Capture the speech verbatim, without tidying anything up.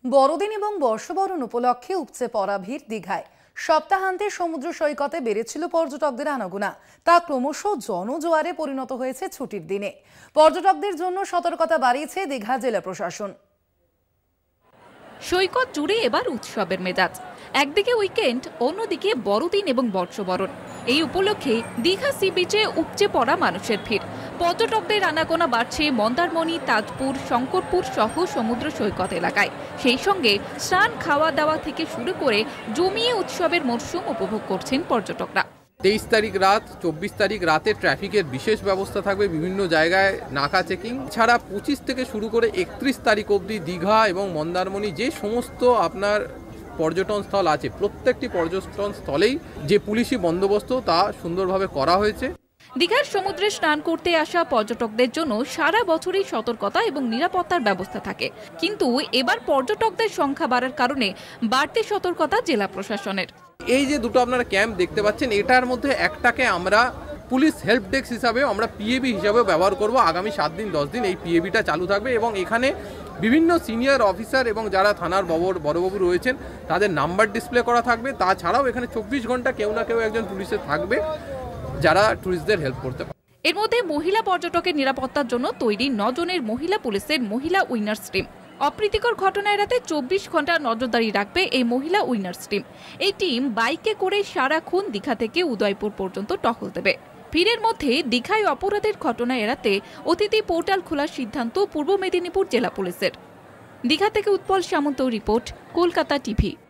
বড়দিন এবং বর্ষবরণ উপলক্ষে উপচে পড়া ভিড় দীঘায়। সপ্তাহান্তে সমুদ্র সৈকতে বেড়েছিল পর্যটকদের আনাগোনা, তা ক্রমশ জনজোয়ারে পরিণত হয়েছে ছুটির দিনে। পর্যটকদের জন্য সতর্কতা বাড়িয়েছে দীঘা জেলা প্রশাসন। সৈকত জুড়ে এবার উৎসবের মেজাজ। একদিকে উইকেন্ড, অন্যদিকে বড়দিন এবং বর্ষবরণ। এই উপলক্ষে দীঘা সি বিচে উপচে পড়া মানুষের ভিড়। পর্যটকদের আনাগোনা বাড়ছে মন্দারমণি, তাজপুর, শঙ্করপুর সহ সমুদ্র সৈকত এলাকায়। সেই সঙ্গে স্নান, খাওয়া দাওয়া থেকে শুরু করে জমিয়ে উৎসবের মরশুম উপভোগ করছেন পর্যটকরা। তেইশ তারিখ রাত, চব্বিশ তারিখ রাতে ট্রাফিকের বিশেষ ব্যবস্থা থাকবে, বিভিন্ন জায়গায় নাকা চেকিং ছাড়া পঁচিশ থেকে শুরু করে একত্রিশ তারিখ অবধি দীঘা এবং মন্দারমণি যে সমস্ত আপনার পর্যটন স্থল আছে, প্রত্যেকটি পর্যটন স্থলেই যে পুলিশি বন্দোবস্ত তা সুন্দরভাবে করা হয়েছে। দীঘার সমুদ্রে স্নান করতে আসা পর্যটকদের জন্য সারা বছরই সতর্কতা এবং নিরাপত্তার ব্যবস্থা থাকে, কিন্তু এবার পর্যটকদের সংখ্যা বাড়ার কারণে বাড়তি সতর্কতা জেলা প্রশাসনের। এই যে দুটো আপনারা ক্যাম্প দেখতে পাচ্ছেন, এটার মধ্যে একটাকে আমরা পুলিশ হেল্প ডেস্ক হিসাবেও আমরা পিএবি হিসাবেও ব্যবহার করব। আগামী সাত দিন দশ দিন এই পিএবিটা চালু থাকবে এবং এখানে বিভিন্ন সিনিয়র অফিসার এবং যারা থানার বড় বড়বাবু রয়েছেন তাদের নাম্বার ডিসপ্লে করা থাকবে। তাছাড়াও এখানে চব্বিশ ঘন্টা কেউ না কেউ একজন পুলিশে থাকবে যারা টুরিস্টদের হেল্প করতে পারে। এর মধ্যে মহিলা পর্যটকের নিরাপত্তার জন্য তৈরি নজনের মহিলা পুলিশের মহিলা উইনার্স টিম। অপ্রীতিকর ঘটনা এড়াতে চব্বিশ ঘন্টা নজরদারি রাখবে এই মহিলা উইনার্স টিম। এই টিম বাইকে করে সারাক্ষণ দীঘা থেকে উদয়পুর পর্যন্ত টহল দেবে। ভিড়ের মধ্যে দীঘায় অপরাধের ঘটনা এড়াতে অতিথি পোর্টাল খোলার সিদ্ধান্ত পূর্ব মেদিনীপুর জেলা পুলিশের। দীঘা থেকে উৎপল সামন্ত রিপোর্ট, কলকাতা টিভি।